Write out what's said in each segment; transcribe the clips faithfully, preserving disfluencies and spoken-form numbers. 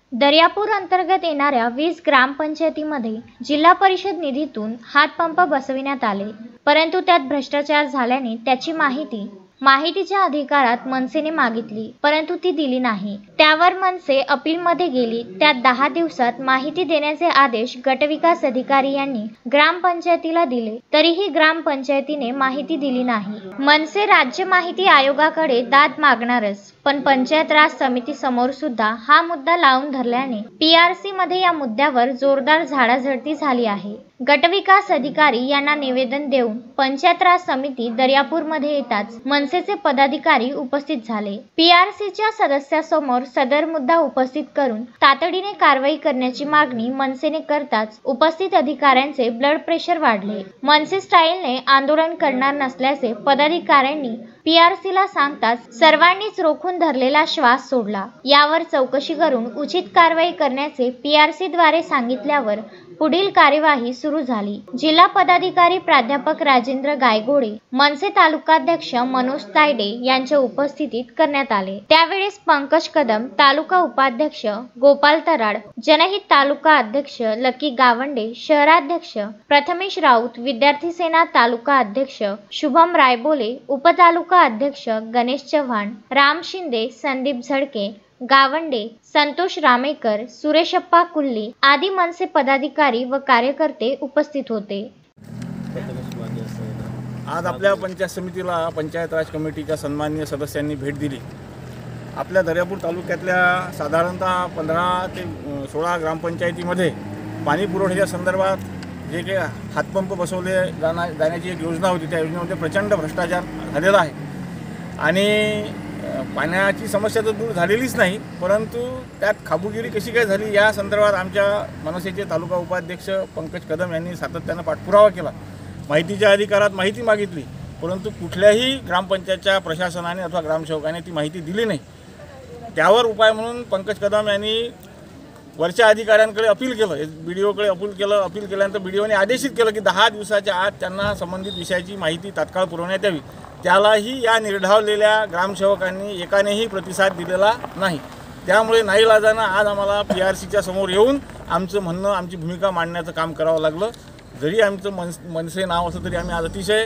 दर्यापूर अंतर्गत येणाऱ्या वीस ग्रामपंचायतीमध्ये जिल्हा परिषद निधीतून हातपंप बसविण्यात आले, परंतु त्यात भ्रष्टाचार झाल्याने त्याची माहिती माहितीच्या अधिकारात मनसेने मागितली, परंतु ती दिली नाही। त्यावर मनसे अपीलमध्ये गेली। त्यात दहा दिवसात माहिती देण्याचे आदेश गटविकास अधिकारी यांनी ग्रामपंचायतीला दिले, तरीही ग्रामपंचायतीने माहिती दिली नाही। मनसे राज्य माहिती आयोगाकडे दाद मागणारच, पण पंचायत राज समिती समोर सुद्धा हा मुद्दा लावून धरल्याने पीआरसी मध्ये या मुद्द्यावर जोरदार झाडाझडती झाली आहे। गटविकास अधिकारी यांना निवेदन देऊन पंचायत राज समिती दर्यापूरमध्ये येताच मनसेचे पदाधिकारी उपस्थित झाले। पीआरसीच्या सदस्यासमोर सदर मुद्दा उपस्थित करून तातडीने कारवाई करण्याची मागणी मनसेने करताच उपस्थित अधिकाऱ्यांचे ब्लड प्रेशर वाढले। मनसे स्टाईलने आंदोलन करणार नसल्याचे पदाधिकाऱ्यांनी पीआरसीला सांगताच सर्वांनीच रोखून धरलेला श्वास सोडला। यावर चौकशी करून उचित कारवाई करण्याचे पीआरसीद्वारे सांगितल्यावर पुढील कार्यवाही सुरू झाली। जिल्हा पदाधिकारी प्राध्यापक राजेंद्र गायगोडे, मनसे तालुकाध्यक्ष मनोज तायडे यांच्या उपस्थितीत करण्यात आले। त्यावेळेस पंकज कदम, तालुका उपाध्यक्ष गोपाल तराड, जनहित तालुका अध्यक्ष लकी गावंडे, शहराध्यक्ष प्रथमेश राऊत, विद्यार्थी सेना तालुका अध्यक्ष शुभम रायबोले, उपतालुका अध्यक्ष गणेश चव्हाण, राम शिंदे, संदीप झडके, गावंडे, संतोष रामेकर, सुरेशप्पा कुल्ली आदी मनसे पदाधिकारी व कार्यकर्ते उपस्थित होते। आज आपल्या पंचायत समितीला पंचायत राज कमिटीच्या सन्माननीय सदस्यांनी भेट दिली। आपल्या दर्यापूर तालुक्यातल्या साधारणतः पंधरा ते सोळा ग्रामपंचायतीमध्ये पाणी पुरवठ्याच्या संदर्भात जे काही हातपंप बसवले जाणा जाण्याची एक योजना होती, त्या योजनेमध्ये प्रचंड भ्रष्टाचार झालेला आहे आणि पाण्याची समस्या तर दूर झालेलीच नाही, परंतु त्यात खाबुगिरी कशी काय झाली या संदर्भात आमच्या मनसेचे तालुका उपाध्यक्ष पंकज कदम यांनी सातत्यानं पाठपुरावा केला। माहितीच्या अधिकारात माहिती मागितली, परंतु कुठल्याही ग्रामपंचायतच्या प्रशासनाने अथवा ग्रामसेवकाने ती माहिती दिली नाही। त्यावर उपाय म्हणून पंकज कदम यांनी वरच्या अधिकाऱ्यांकडे अपील केलं, बी डी ओकडे अपील केलं। अपील केल्यानंतर बी डी ओने आदेशित केलं की दहा दिवसाच्या आत त्यांना संबंधित विषयाची माहिती तात्काळ पुरवण्यात यावी। त्यालाही या निर्ढावलेल्या ग्रामसेवकांनी एकानेही प्रतिसाद दिलेला नाही। त्यामुळे नाईलाजानं आज आम्हाला पी आर सीच्या समोर येऊन आमचं म्हणणं, आमची भूमिका मांडण्याचं काम करावं लागलं। जरी आमचं मन मनसे नाव असं तरी आम्ही आज अतिशय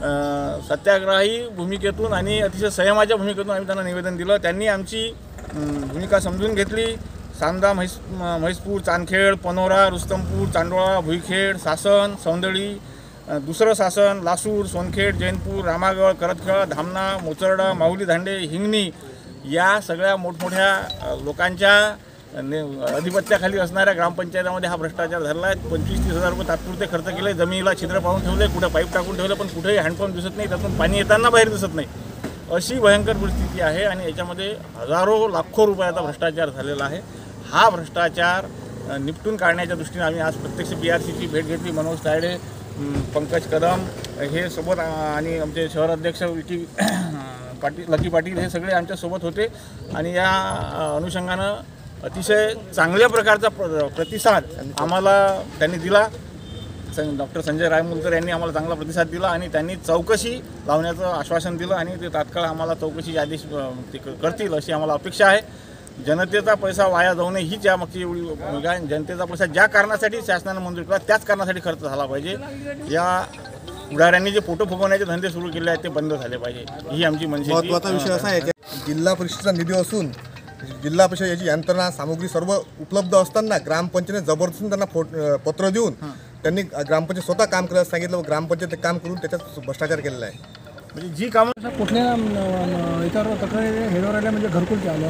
सत्याग्रही भूमिकेतून आणि अतिशय संयमाच्या भूमिकेतून आम्ही त्यांना निवेदन दिलं। त्यांनी आमची भूमिका समजून घेतली। सांदा, म्हैस म्हैसपूर, चांदखेड, पनोरा, रुस्तमपूर, चांडोळा, भुईखेड, सासन, सौंदळी, दुसरं सासन, लासूर, सोनखेड, जैनपूर, रामागड, करतखेळा, धामणा, मोचरडा, माहुली, धांडे, हिंगणी या सगळ्या मोठमोठ्या लोकांच्या अधिपत्याखाली असणाऱ्या ग्रामपंचायतीमध्ये हा भ्रष्टाचार झाला आहे। पंचवीस तीस हजार रुपये तात्पुरते खर्च केले, जमिनीला छिद्र पाडून ठेवले, कुठं पाईप टाकून ठेवलं, पण कुठेही हँडपंप दिसत नाही, त्यातून पाणी येताना बाहेर दिसत नाही, अशी भयंकर परिस्थिती आहे आणि याच्यामध्ये हजारो लाखो रुपयाचा भ्रष्टाचार झालेला आहे। हा भ्रष्टाचार निपटून काढण्याच्या दृष्टीने आम्ही आज प्रत्यक्ष पी आर सीची भेट घेतली। मनोज तायडे, पंकज कदम हे सोबत आणि आमचे शहराध्यक्ष लकी पाटील लकी पाटील हे सगळे आमच्यासोबत होते आणि या अनुषंगानं अतिशय चांगल्या प्रकारचा प्रतिसाद आम्हाला त्यांनी दिला। डॉक्टर संजय रायमुलकर यांनी आम्हाला चांगला प्रतिसाद दिला आणि त्यांनी चौकशी लावण्याचं आश्वासन दिलं आणि ते तात्काळ आम्हाला चौकशीचे आदेश ते करतील अशी आम्हाला अपेक्षा आहे। जनतेचा पैसा वाया जाऊ नये हीच यामागची एवढी भूमिका आहे। जनतेचा पैसा ज्या कारणासाठी शासनाने मंजूर केला त्याच कारणासाठी खर्च झाला पाहिजे। या पुढाऱ्यांनी जे फोटो फुगवण्याचे धंदे सुरू केले आहेत ते बंद झाले पाहिजे, ही आमची मनसेची महत्त्वाचा विषय असा आहे की जिल्हा परिषदेचा निधी असून जिल्हा परिषद याची यंत्रणा सामुग्री सर्व उपलब्ध असताना ग्रामपंचायतीने जबरदस्ती त्यांना फोट पत्र देऊन त्यांनी ग्रामपंचायत स्वतः काम करायला सांगितलं व ग्रामपंचायत ते काम करून त्याच्यात भ्रष्टाचार केलेला आहे। म्हणजे जी कामं कुठल्या याच्यावर तक्रारी हेडवर आल्या म्हणजे घरकुलच्या आल्या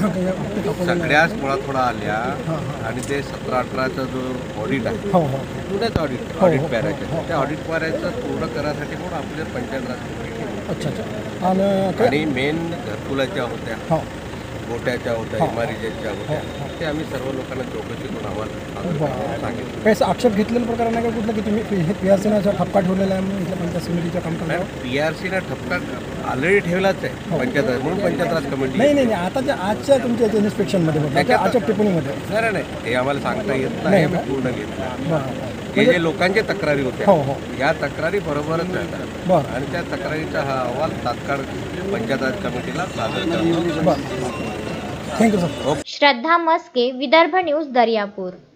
की सगळ्याच थोडा थोडा आल्या आणि ते सतरा अठराचा जो ऑडिट आहे पुण्याचं ऑडिट ऑडिट पॅराचं त्या ऑडिट पॅराचं पूर्ण करायसाठी पण आपल्या पंचायत राज अच्छा अच्छा आणि मेन घरकुलाच्या होत्या, गोट्याच्या होत्या, इमारतीच्या होत्या, ते आम्ही सर्व लोकांना चौकशी करून आम्हाला सांगितलं। काही आक्षेप घेतलेला प्रकार नाही का कुठलं की तुम्ही हे पी आर सीनं ठपका ठेवलेला आहे म्हणून इथल्या पंचायत समितीच्या काम करणार? पी आर सीनं ठपका ऑलरेडी ठेवलाच आहे पंचायत राज म्हणून पंचायत राज कमिटी नाही नाही आता जे आजच्या तुमच्या इन्स्पेक्शनमध्ये आजच्या टिप्पणीमध्ये नाही नाही हे आम्हाला सांगता येत नाही, आम्ही पूर्ण घेतलं। हे जे लोकांच्या तक्रारी होत्या या तक्रारी बरोबरच राहतात आणि त्या तक्रारीचा हा अहवाल तात्काळ पंचायत राज कमिटीला सादर करतो। Thank you sir. Shraddha Maske, Vidarbha news, Daryapur.